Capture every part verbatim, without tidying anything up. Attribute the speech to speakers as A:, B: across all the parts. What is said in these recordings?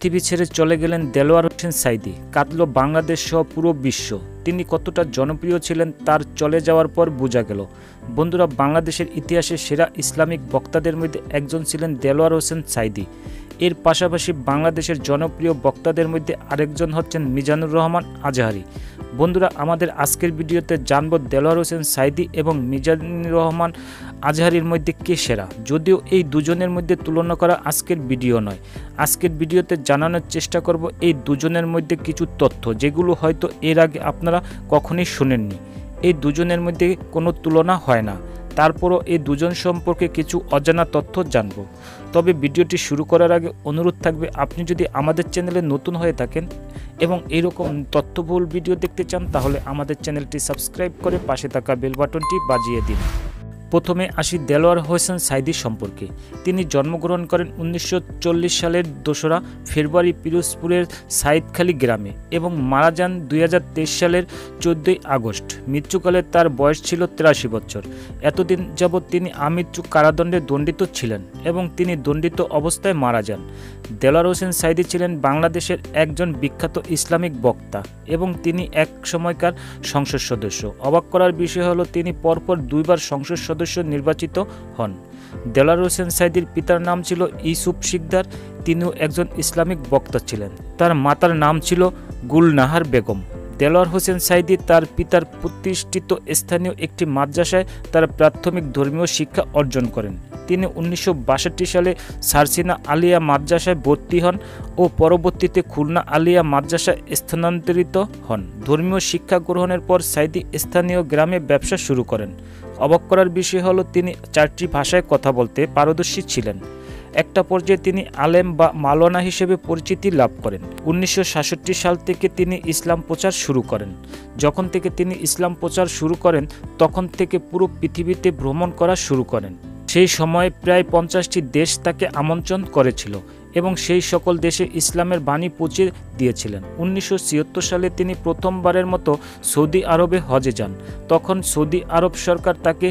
A: পৃথিবী ছেড়ে চলে গেলেন দেলোয়ার হোসেন সাইদি। কাঁদল বাংলাদেশ সহ পুরো বিশ্ব। তিনি কতটা জনপ্রিয় ছিলেন তার চলে যাওয়ার পর বোঝা গেল। বন্ধুরা, বাংলাদেশের ইতিহাসে সেরা ইসলামিক বক্তাদের মধ্যে একজন ছিলেন দেলোয়ার হোসেন সাইদি। এর পাশাপাশি বাংলাদেশের জনপ্রিয় বক্তাদের মধ্যে আরেকজন হচ্ছেন মিজানুর রহমান আজহারি। বন্ধুরা, আমাদের আজকের ভিডিওতে জানব দেলোয়ার হোসেন সাইদি এবং মিজানুর রহমান আজহারির মধ্যে কে সেরা। যদিও এই দুজনের মধ্যে তুলনা করা আজকের ভিডিও নয়, আজকের ভিডিওতে জানানোর চেষ্টা করব এই দুজনের মধ্যে কিছু তথ্য যেগুলো হয়তো এর আগে আপনারা কখনোই শুনেননি। এই দুজনের মধ্যে কোনো তুলনা হয় না, তারপরও এই দুজন সম্পর্কে কিছু অজানা তথ্য জানব। তবে ভিডিওটি শুরু করার আগে অনুরোধ থাকবে, আপনি যদি আমাদের চ্যানেলে নতুন হয়ে থাকেন এবং এরকম তথ্যবহুল ভিডিও দেখতে চান তাহলে আমাদের চ্যানেলটি সাবস্ক্রাইব করে পাশে থাকা বেল বাটনটি বাজিয়ে দিন। প্রথমে আসি দেলোয়ার হোসেন সাইদি সম্পর্কে। তিনি জন্মগ্রহণ করেন উনিশশো চল্লিশ সালের দোসরা ফেব্রুয়ারি পিরোজপুরের সাইদখালী গ্রামে এবং মারা যান দুই হাজার তেইশ সালের চোদ্দোই আগস্ট। মৃত্যুকালে তার বয়স ছিল তিরাশি বছর। এতদিন যাবৎ তিনি আমৃত্যু কারাদণ্ডে দণ্ডিত ছিলেন এবং তিনি দণ্ডিত অবস্থায় মারা যান। দেলোয়ার হোসেন সাইদি ছিলেন বাংলাদেশের একজন বিখ্যাত ইসলামিক বক্তা এবং তিনি এক সময়কার সংসদ সদস্য। অবাক করার বিষয় হলো তিনি পরপর দুইবার সংসদ সদস্য নির্বাচিত হন। দেলোয়ার হোসেন সাইদির পিতার নাম ছিল ইউসুফ শিকদার। তিনিও একজন ইসলামিক বক্তা ছিলেন। তার মাতার নাম ছিল গুলনাহার বেগম। দেলোয়ার হোসেন সাইদি তার পিতার প্রতিষ্ঠিত স্থানীয় একটি মাদ্রাসায় তার প্রাথমিক ধর্মীয় শিক্ষা অর্জন করেন। তিনি উনিশশো বাষট্টি সালে সারসিনা আলিয়া মাদ্রাসায় ভর্তি হন ও পরবর্তীতে খুলনা আলিয়া মাদ্রাসায় স্থানান্তরিত হন। ধর্মীয় শিক্ষা গ্রহণের পর সাইদি স্থানীয় গ্রামে ব্যবসা শুরু করেন। অবাক করার বিষয় হলো তিনি চারটি ভাষায় কথা বলতে পারদর্শী ছিলেন। একটা পর্যায়ে তিনি আলেম বা মাওলানা হিসেবে পরিচিতি লাভ করেন। উনিশশো সাতষট্টি সাল থেকে তিনি ইসলাম প্রচার শুরু করেন। যখন থেকে তিনি ইসলাম প্রচার শুরু করেন তখন থেকে পুরো পৃথিবীতে ভ্রমণ করা শুরু করেন। সেই সময় প্রায় পঞ্চাশটি দেশ তাকে আমন্ত্রণ করেছিল এবং সেই সকল দেশে ইসলামের বাণী পৌঁছে দিয়েছিলেন। উনিশশো ছিয়াত্তর সালে তিনি প্রথমবারের মতো সৌদি আরবে হজে যান। তখন সৌদি আরব সরকার তাকে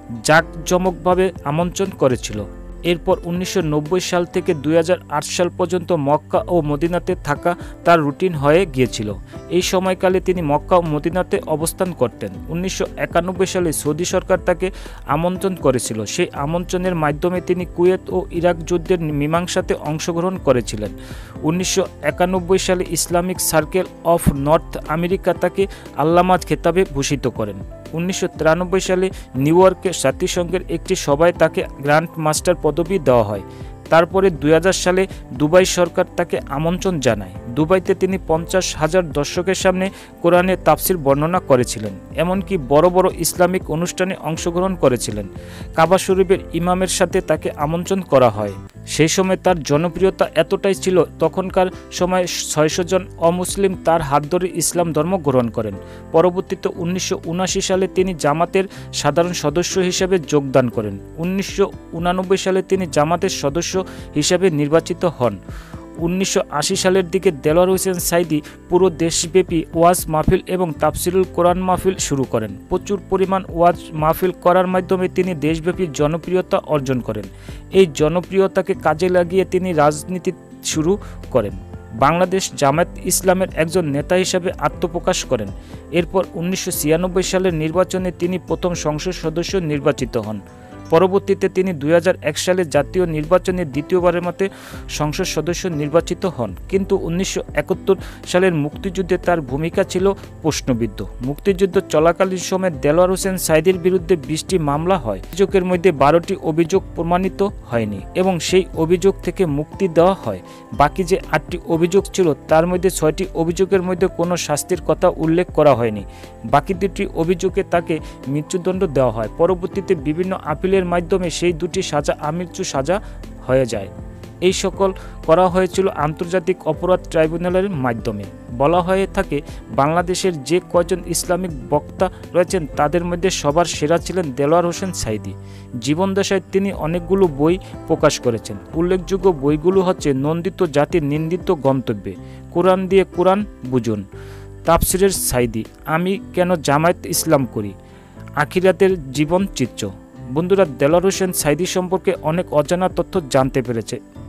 A: জাঁকজমকভাবে আমন্ত্রণ করেছিল। এরপর উনিশশো নব্বই সাল থেকে দুই হাজার আট সাল পর্যন্ত মক্কা ও মদিনাতে থাকা তার রুটিন হয়ে গিয়েছিল। এই সময়কালে তিনি মক্কা ও মদিনাতে অবস্থান করতেন। উনিশশো একানব্বই সালে সৌদি সরকার তাকে আমন্ত্রণ করেছিল। সেই আমন্ত্রণের মাধ্যমে তিনি কুয়েত ও ইরাক যুদ্ধের মীমাংসাতে অংশগ্রহণ করেছিলেন। উনিশশো একানব্বই সালে Islamic circle of North America তাকে আল্লামা খেতাবে ভূষিত করেন। উনিশশো তিরানব্বই সালে নিউ ইয়র্কে জাতিসংঘের একটি সভায় তাকে গ্র্যান্ড মাস্টার পদবি দেওয়া হয়। তারপরে দুই হাজার সালে দুবাই সরকার তাকে আমন্ত্রণ জানায়। দুবাইতে তিনি পঞ্চাশ হাজার দর্শকের সামনে কোরআনের তাফসির বর্ণনা করেছিলেন, এমনকি বড় বড় ইসলামিক অনুষ্ঠানে অংশগ্রহণ করেছিলেন। কাবা শরীফের ইমামের সাথে তাকে আমন্ত্রণ করা হয়। সেই সময় তার জনপ্রিয়তা এতটাই ছিল, তখনকার সময় ছয়শো জন অমুসলিম তার হাত ধরে ইসলাম ধর্ম গ্রহণ করেন। পরবর্তীতে উনিশশো উনআশি সালে তিনি জামাতের সাধারণ সদস্য হিসেবে যোগদান করেন। উনিশশো উনানব্বই সালে তিনি জামাতের সদস্য হিসেবে নির্বাচিত হন। উনিশশো আশি সালের দিকে দেলোয়ার হোসেন সাইদি পুরো দেশব্যাপী ওয়াজ মাহফিল এবং তাফসিরুল কোরআন মাহফিল শুরু করেন। প্রচুর পরিমাণ ওয়াজ মাহফিল করার মাধ্যমে তিনি দেশব্যাপী জনপ্রিয়তা অর্জন করেন। এই জনপ্রিয়তাকে কাজে লাগিয়ে তিনি রাজনীতি শুরু করেন। বাংলাদেশ জামায়াত ইসলামের একজন নেতা হিসেবে আত্মপ্রকাশ করেন। এরপর উনিশশো ছিয়ানব্বই সালের নির্বাচনে তিনি প্রথম সংসদ সদস্য নির্বাচিত হন। পরবর্তীতে তিনি দুই হাজার এক সালে জাতীয় নির্বাচনে দ্বিতীয়বারের মতো সংসদ সদস্য নির্বাচিত হন। কিন্তু উনিশশো একাত্তর সালের মুক্তিযুদ্ধে তার ভূমিকা ছিল প্রশ্নবিদ্ধ। মুক্তিযুদ্ধ চলাকালীন সময়ে দেলোয়ার হোসেন সাইদির বিরুদ্ধে বিশটি মামলা হয়। অভিযোগের মধ্যে বারোটি অভিযোগ প্রমাণিত হয়নি এবং সেই অভিযোগ থেকে মুক্তি দেওয়া হয়। বাকি যে আটটি অভিযোগ ছিল তার মধ্যে ছয়টি অভিযোগের মধ্যে কোনো শাস্তির কথা উল্লেখ করা হয়নি। বাকি দুটি অভিযোগে তাকে মৃত্যুদণ্ড দেওয়া হয়। পরবর্তীতে বিভিন্ন আপিলের মাধ্যমে সেই দুটি সাজা আমৃত্যু সাজা হয়ে যায়। এই সকল করা হয়েছিল আন্তর্জাতিক অপরাধ ট্রাইব্যুনালের মাধ্যমে। বলা হয়ে থাকে বাংলাদেশের যে কয়জন ইসলামিক বক্তা রয়েছেন তাদের মধ্যে সবার সেরা ছিলেন দেলোয়ার হোসেন সাইদি। জীবনদশায় তিনি অনেকগুলো বই প্রকাশ করেছেন। উল্লেখযোগ্য বইগুলো হচ্ছে নন্দিত জাতির নিন্দিত গন্তব্যে, কোরআন দিয়ে কোরআন বুঝুন, তাফসিরের সাইদি, আমি কেন জামায়াত ইসলাম করি, আখিরাতের জীবন চিত্র। বন্ধুরা, দেলোয়ার হোসেন সাইদি সম্পর্কে অনেক অজানা তথ্য জানতে পেরেছে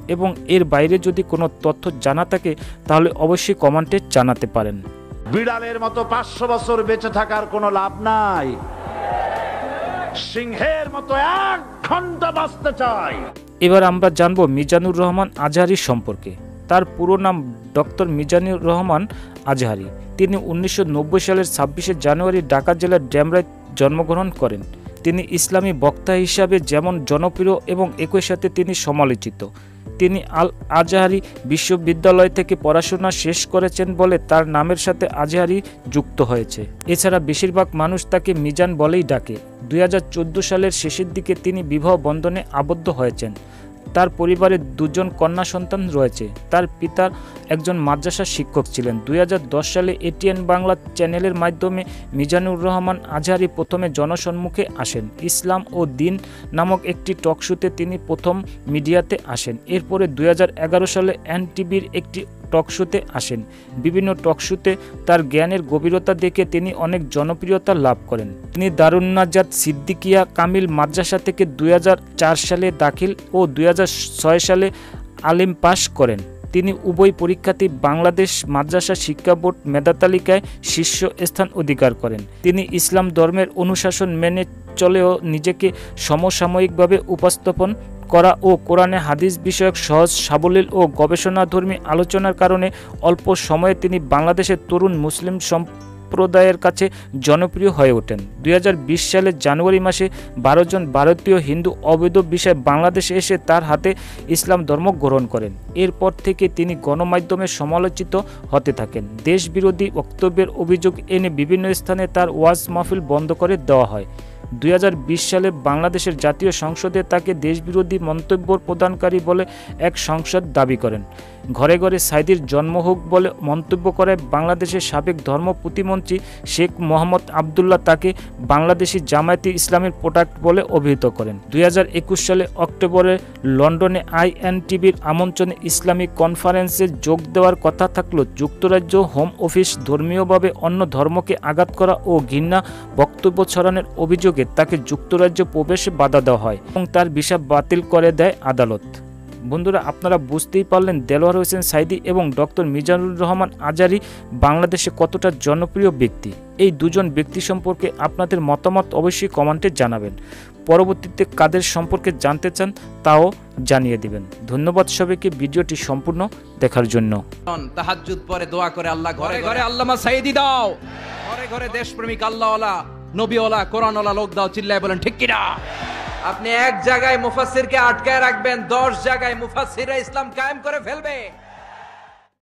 A: এবং এর বাইরে যদি কোনো তথ্য জানা থাকে তাহলে অবশ্যই কমেন্টে জানাতে পারেন।
B: বিড়ালের মতো পাঁচশো বছর বেঁচে থাকার কোনো লাভ নাই, সিংহের মতো এক ঘন্টা বাঁচতে চাই।
A: এবার আমরা জানব মিজানুর রহমান আজহারি সম্পর্কে। তার পুরো নাম ডক্টর মিজানুর রহমান আজহারি। তিনি উনিশশো নব্বই সালের ছাব্বিশে জানুয়ারি ঢাকা জেলার ডেমরায় জন্মগ্রহণ করেন। তিনি ইসলামী বক্তা হিসাবে যেমন জনপ্রিয় এবং একই সাথে তিনি সমালোচিত। তিনি আল আজহারি বিশ্ববিদ্যালয় থেকে পড়াশোনা শেষ করেছেন বলে তার নামের সাথে আজহারি যুক্ত হয়েছে। এছাড়া বেশিরভাগ মানুষ তাকে মিজান বলেই ডাকে। দুই হাজার চোদ্দো সালের শেষের দিকে তিনি বিবাহ বন্ধনে আবদ্ধ হয়েছেন। তার পরিবারে দুজন কন্যা সন্তান রয়েছে। তার পিতা একজন মাদ্রাসা শিক্ষক ছিলেন। দুই হাজার দশ সালে এটিএন বাংলা চ্যানেলের মাধ্যমে মিজানুর রহমান আজহারি প্রথমে জনসম্মুখে আসেন। ইসলাম ও দিন নামক একটি টকশোতে তিনি প্রথম মিডিয়াতে আসেন। এরপরে দুই হাজার এগারো সালে এনটিভির একটি টকশোতে আসেন। বিভিন্ন টকশোতে তার জ্ঞানের গভীরতা দেখে তিনি অনেক জনপ্রিয়তা লাভ করেন। তিনি দারুন্নাজাত সিদ্দিকিয়া কামিল মাদ্রাসা থেকে দুই হাজার চার সালে দাখিল ও দুই হাজার ছয় সালে আলিম পাশ করেন। তিনি উভয় পরীক্ষাতেই বাংলাদেশ মাদ্রাসা শিক্ষা বোর্ড মেধা তালিকায় শীর্ষ স্থান অধিকার করেন। তিনি ইসলাম ধর্মের অনুশাসন মেনে চলেও নিজেকে সমসাময়িকভাবে উপস্থাপন করা ও কোরআনে হাদিস বিষয়ক সহজ সাবলীল ও গবেষণাধর্মী আলোচনার কারণে অল্প সময়ে তিনি বাংলাদেশের তরুণ মুসলিম সম্প্রদায়ের কাছে জনপ্রিয় হয়ে ওঠেন। দুই হাজার বিশ সালের জানুয়ারি মাসে বারো জন ভারতীয় হিন্দু অবৈধ বিষয়ে বাংলাদেশে এসে তার হাতে ইসলাম ধর্ম গ্রহণ করেন। এরপর থেকে তিনি গণমাধ্যমে সমালোচিত হতে থাকেন। দেশবিরোধী বক্তব্যের অভিযোগ এনে বিভিন্ন স্থানে তার ওয়াজ মাহফিল বন্ধ করে দেওয়া হয়। দুই হাজার বিশ সালে বাংলাদেশের জাতীয় সংসদে তাকে দেশবিরোধী মন্তব্য প্রদানকারী বলে এক সংসদ দাবি করেন। ঘরে ঘরে সাইদির জন্ম হোক বলে মন্তব্য করে বাংলাদেশের সাবেক ধর্ম প্রতিমন্ত্রী শেখ মোহাম্মদ আবদুল্লাহ তাকে বাংলাদেশি জামায়াতে ইসলামের প্রোডাক্ট বলে অভিহিত করেন। দুই হাজার একুশ সালে অক্টোবরে লন্ডনে আইএনটিভির আমন্ত্রণে ইসলামিক কনফারেন্সে যোগ দেওয়ার কথা থাকলেও যুক্তরাজ্য হোম অফিস ধর্মীয়ভাবে অন্য ধর্মকে আঘাত করা ও ঘৃণা বক্তব্য ছড়ানোর অভিযোগে তাকে যুক্তরাজ্য প্রবেশে বাধা দেওয়া হয় এবং তার ভিসা বাতিল করে দেয় আদালত। বন্ধুরা, আপনারা বুঝতেই পারলেন দেলোয়ার হোসেন সাইদি এবং ডক্টর মিজানুর রহমান আজহারি বাংলাদেশে কতটা জনপ্রিয় ব্যক্তি। এই দুজন ব্যক্তি সম্পর্কে আপনাদের মতামত অবশ্যই কমেন্টে জানাবেন। পরবর্তীতে কাদের সম্পর্কে জানতে চান তাও জানিয়ে দিবেন। ধন্যবাদ সবাইকে ভিডিওটি সম্পূর্ণ দেখার জন্য।
C: তাহাজ্জুদ পরে দোয়া করে আল্লাহ ঘরে ঘরে আল্লামা সাইদি দাও, ঘরে ঘরে দেশপ্রেমিক আল্লাহওয়ালা নবীওয়ালা কোরআনওয়ালা লোক দাও। চিল্লায় বলেন ঠিক কিনা? আপনি এক জায়গায় মুফাসসিরকে আটকায় রাখবেন, দশ জায়গায় মুফাসসিররা ইসলাম কায়েম করে ফেলবে।